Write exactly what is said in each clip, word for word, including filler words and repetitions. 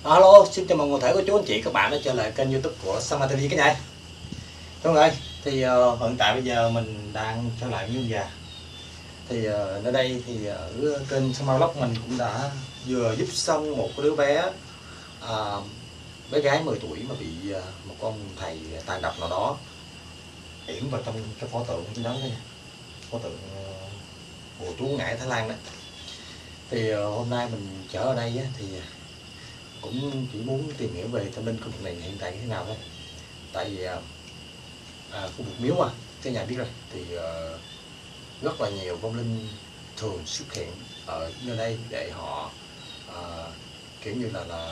Alo, xin chào mừng toàn thể cô chú anh chị các bạn đã trở lại kênh YouTube của Sâm ti vi cả nhà. Các bạn ơi, thì uh, hiện tại bây giờ mình đang trở lại với ông già. Thì uh, ở đây thì ở kênh Sâm Vlog mình cũng đã vừa giúp xong một cái đứa bé uh, bé gái mười tuổi mà bị uh, một ông thầy tàn độc nào đó yểm vào trong cái pho tượng trên đó nha. Pho tượng uh, bùa chú ngải Thái Lan đó. Thì uh, hôm nay mình trở ở đây á, thì cũng chỉ muốn tìm hiểu về tâm linh khu vực này hiện tại như thế nào thôi. Tại vì à, khu vực miếu mà cái nhà biết rồi thì uh, rất là nhiều vong linh thường xuất hiện ở nơi đây để họ uh, kiểu như là là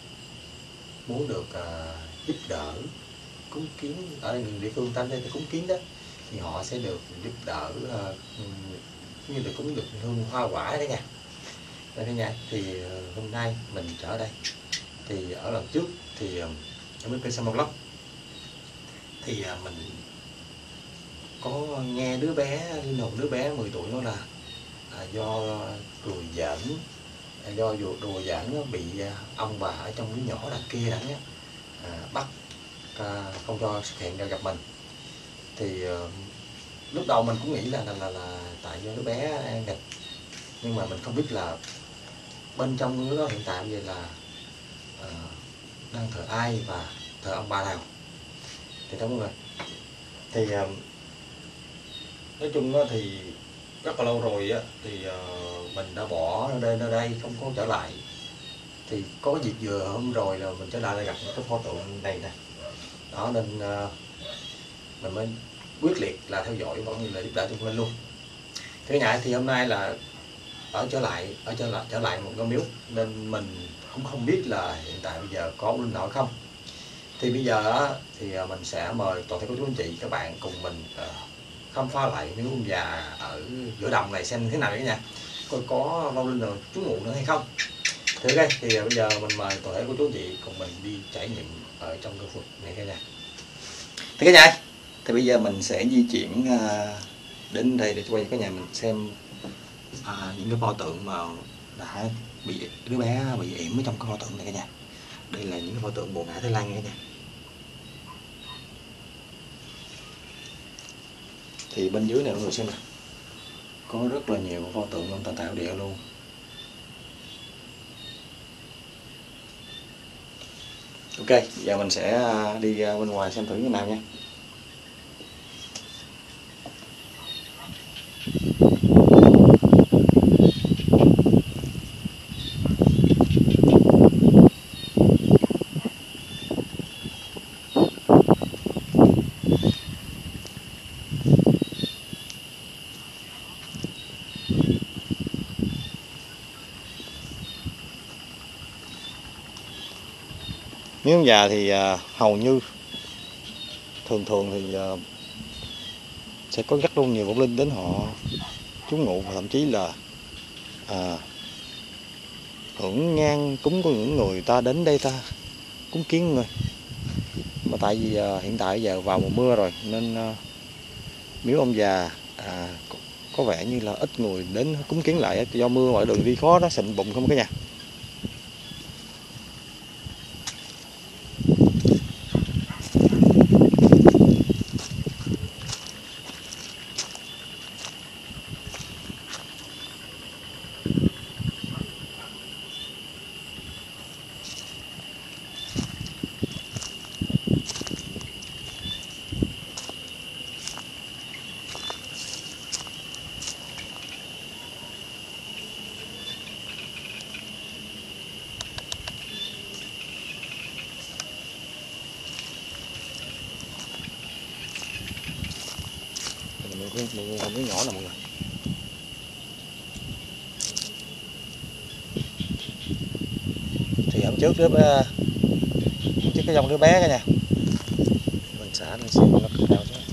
muốn được uh, giúp đỡ cúng kiến ở đây địa phương ta đây cúng kiến đó, thì họ sẽ được giúp đỡ uh, như được cúng được hương hoa quả đấy nha. Đây cả nhà, thì uh, hôm nay mình trở đây. Thì ở lần trước thì ở bên kênh Sâm Vlog thì mình có nghe đứa bé linh hồn đứa bé mười tuổi nói là à, do đùa giỡn do đùa giỡn bị ông bà ở trong đứa nhỏ đằng kia đằng nhé à, bắt à, không cho xuất hiện ra gặp mình. Thì uh, lúc đầu mình cũng nghĩ là là, là là tại do đứa bé nghịch, nhưng mà mình không biết là bên trong đứa đó hiện tại bây giờ là uh, đang thờ ai và thờ ông bà nào. Thì đó mọi người, thì uh, nói chung đó thì rất là lâu rồi á, thì uh, mình đã bỏ ở đây nơi đây không có trở lại. Thì có cái dịp vừa hôm rồi là mình trở lại là gặp cái pho tượng này nè đó, nên uh, mình mới quyết liệt là theo dõi cũng như là giúp đỡ chung lên luôn. Thế nhà thì hôm nay là ở trở lại ở trở lại trở lại một ngôi miếu, nên mình cũng không biết là hiện tại bây giờ có linh nào không. Thì bây giờ thì mình sẽ mời toàn thể cô chú anh chị các bạn cùng mình khám phá lại miếu ông già ở giữa đồng này xem thế nào đấy nha, coi có vong linh nào trú ngụ nữa hay không. Thì ok, thì bây giờ mình mời toàn thể cô chú anh chị cùng mình đi trải nghiệm ở trong khu vực này cả nhà. Thì cả nhà, thì bây giờ mình sẽ di chuyển đến đây để cho quay cả nhà mình xem à, những cái pho tượng mà đã bị đứa bé bị yểm ở trong cái pho tượng này cả nhà. Đây là những cái pho tượng bùa ngải Thái Lan cả nhà. Thì bên dưới này mọi người xem nè, có rất là nhiều pho tượng ông Tà Tạo Địa luôn. Ok, giờ mình sẽ đi bên ngoài xem thử như nào nha. Miếu ông già thì uh, hầu như thường thường thì uh, sẽ có rất luôn nhiều vong linh đến họ trú ngụ, và thậm chí là uh, hưởng nhang cúng của những người ta đến đây ta cúng kiến người. Mà tại vì uh, hiện tại giờ vào mùa mưa rồi nên uh, miếu ông già uh, có, có vẻ như là ít người đến cúng kiến lại, do mưa mọi đường đi khó đó, sình bụng không cả nhà. Một con miếng nhỏ nè mọi người. Thì hôm trước đứa bé, trước cái dòng đứa bé cả nhà, mình xả lên xem nó cao chứ.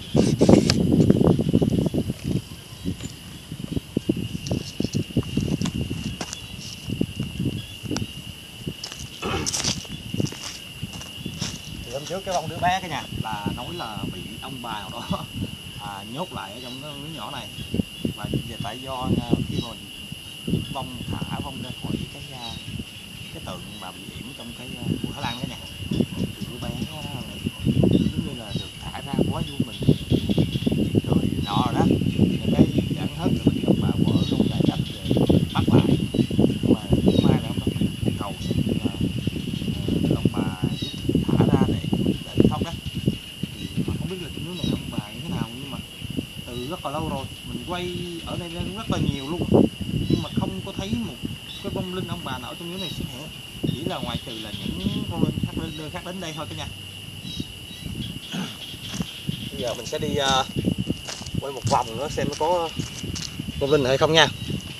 Thì hôm trước cái bông đứa bé cả nhà là nói là bị ông bà nào đó à, nhốt lại ở trong cái miếng nhỏ này, và tại do khi mà mình vong thả vong ra khỏi cái cái tượng mà bị yểm trong cái Vua Thái Lan đó nè, thì đứa bé nó giống như là được thả ra quá vui mình rồi nọ rồi đó, rồi cái giỡn hết rồi mình ông bà vợ luôn lại cách rồi bắt lại, nhưng mà mai là ông bà cầu xin là uh, ông bà giúp thả ra để để khóc đó. Thì mà không biết là cái nước này ông bà như thế nào, nhưng mà từ rất là lâu rồi mình quay ở đây rất là nhiều luôn, nhưng mà không có thấy một cái vong linh ông bà nào ở trong nước này xuất hiện, chỉ là ngoại trừ là những vong linh khác đến khác đến đây thôi cả nhà. Bây giờ mình sẽ đi uh, quay một vòng nữa xem nó có vong linh hay không nha.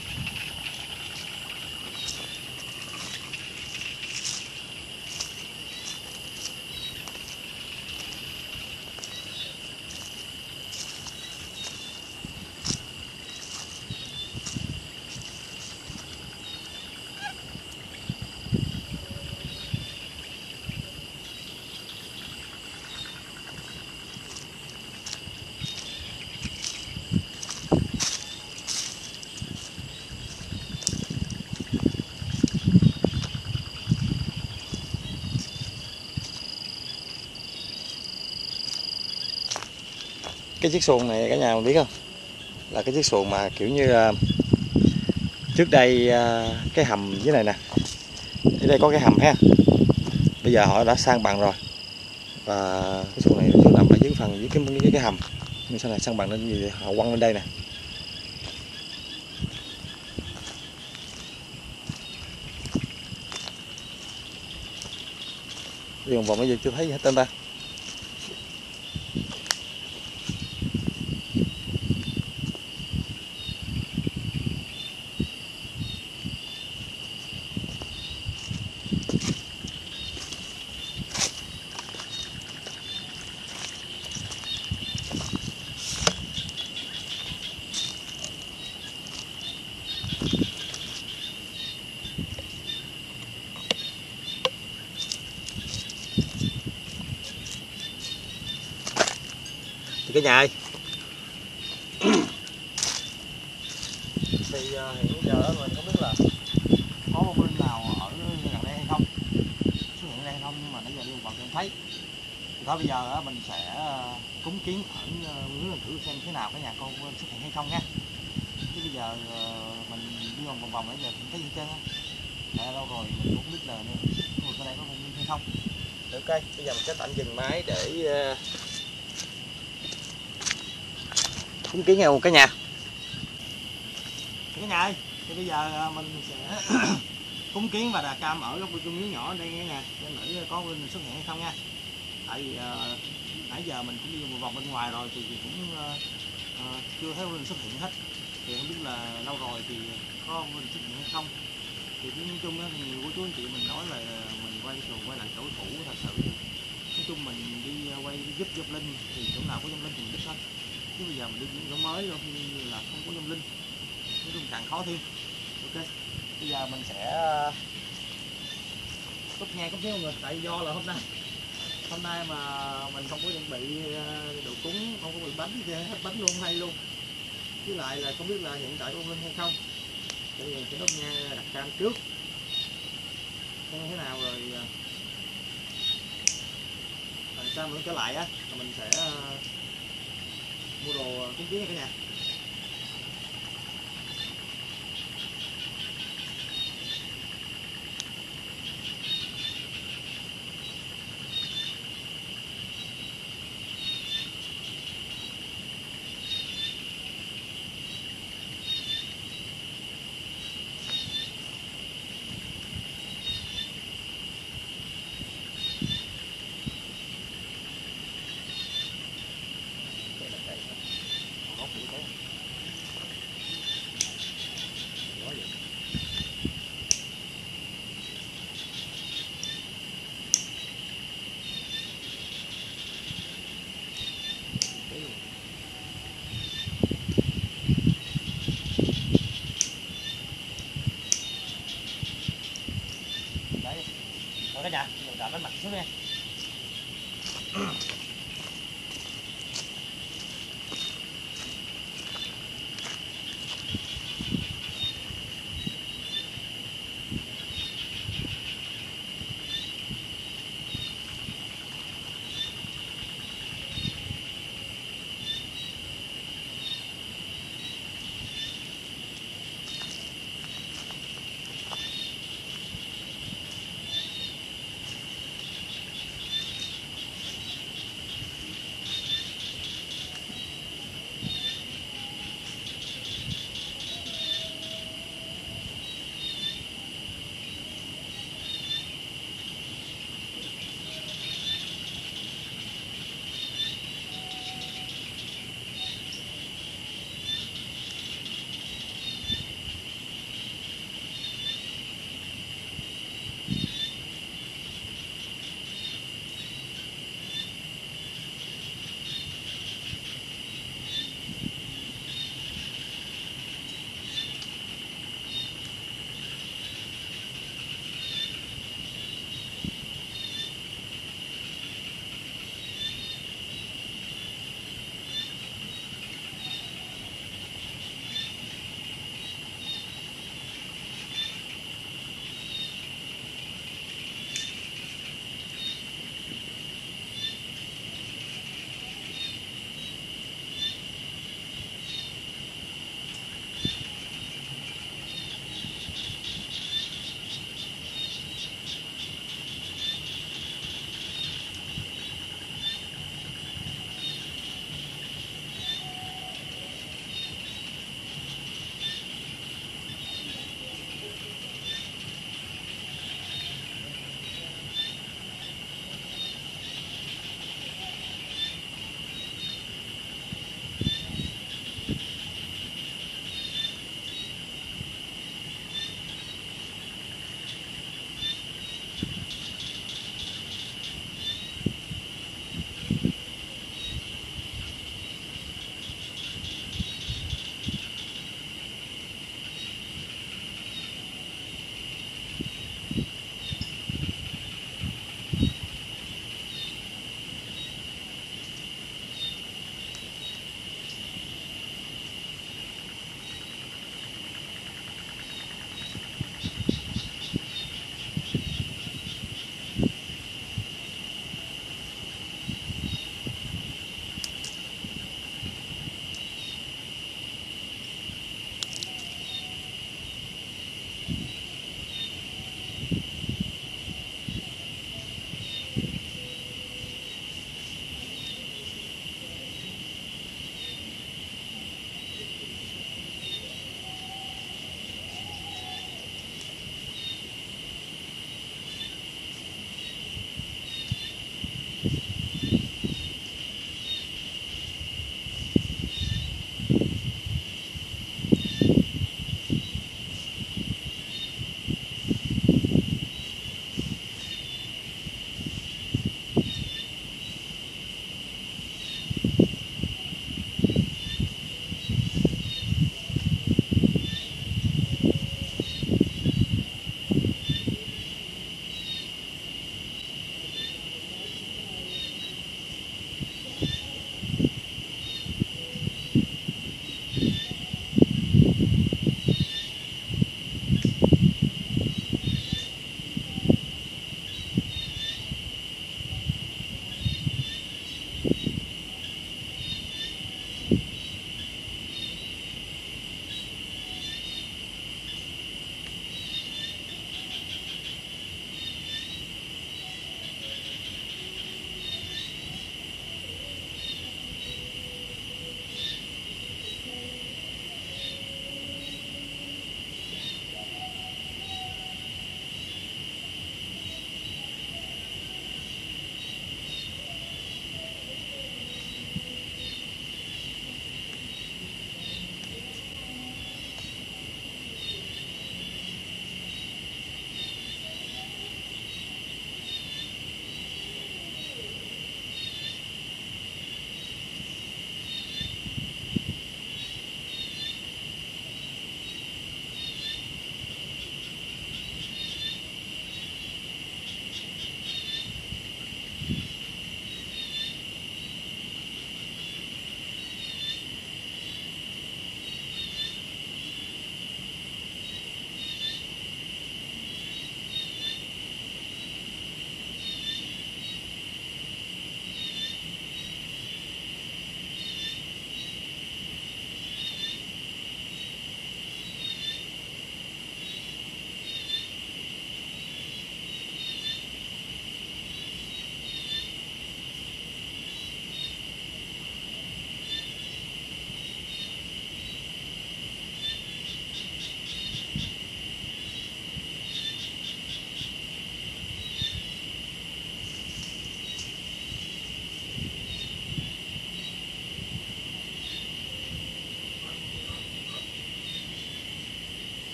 Cái chiếc xuồng này cả nhà biết không, là cái chiếc xuồng mà kiểu như uh, trước đây uh, cái hầm dưới này nè, ở đây có cái hầm ha, bây giờ họ đã sang bằng rồi, và cái xuồng này nó nằm ở dưới phần dưới cái cái, cái hầm, nhưng sau này sang bằng lên gì họ quăng lên đây nè. Đi vòng vòng bây giờ chưa thấy gì hết tên ta. Thì cái nhà ơi thì uh, hiện giờ mình không biết là có vong linh nào ở gần đây hay không, xuất hiện đây hay không, nhưng mà nãy giờ đi một vòng không thấy. Thì thôi bây giờ uh, mình sẽ uh, cúng kiến ở nước uh, thử xem thế nào cái nhà con xuất hiện hay không nha. Chứ bây giờ uh, mình đi vòng vòng vòng nãy giờ không thấy gì trơn á, đã lâu rồi mình cũng không biết là người ở đây có vong linh hay không. Ok, bây giờ mình sẽ tạm dừng máy để uh, cúng kiến nhau cả nhà. Cả nhà ơi, thì bây giờ mình sẽ cúng kiến và đà cam ở góc chung miếu nhỏ đây nha, để thử có linh xuất hiện hay không nha. Tại vì uh, nãy giờ mình cũng đi một vòng bên ngoài rồi thì cũng uh, uh, chưa thấy linh xuất hiện hết, thì không biết là lâu rồi thì có linh xuất hiện hay không. Thì nói chung thì nhiều của chú anh chị mình nói là mình quay xuồng quay lại chỗ cũ, thật sự nói chung mình đi quay giúp giúp linh thì chỗ nào có vong linh thì mình giúp thôi, chứ bây giờ mình đi những chỗ mới rồi như là không có vong linh, nói chung càng khó thêm. Ok, bây giờ mình sẽ cúp nhang cúp nhang mọi người, tại do là hôm nay hôm nay mà mình không có chuẩn bị đồ cúng, không có bị bánh gì hết, bánh luôn hay luôn, với lại là không biết là hiện tại có vong linh hay không. Bây giờ sẽ đốt nhang đặt cam trước xem thế nào, rồi rồi sao mình trở lại á mình sẽ uh, mua đồ cúng kiến nha cả nhà. Đấy, rồi cả nhà, mình đặt bánh mặt xuống nha.